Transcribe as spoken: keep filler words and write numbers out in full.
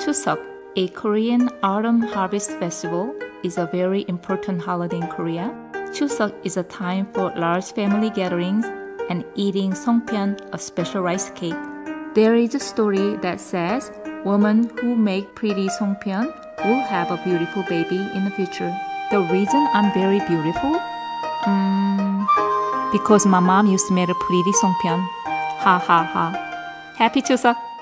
Chuseok, a Korean autumn harvest festival, is a very important holiday in Korea. Chuseok is a time for large family gatherings and eating Songpyeon, a special rice cake. There is a story that says women who make pretty Songpyeon will have a beautiful baby in the future. The reason I'm very beautiful? Um, because my mom used to make a pretty Songpyeon. Ha ha ha. Happy Chuseok!